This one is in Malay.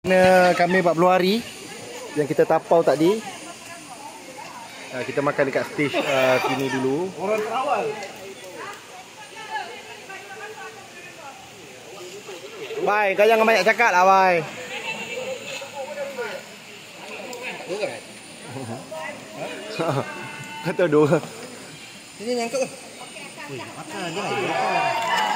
Kami 40 hari yang kita tapau tadi. Kita makan dekat stage sini dulu. Orang terawal. Bye, kau jangan banyak cakap lah, bye. Kata dua. Sini nyangkut. Wih, makan je lah.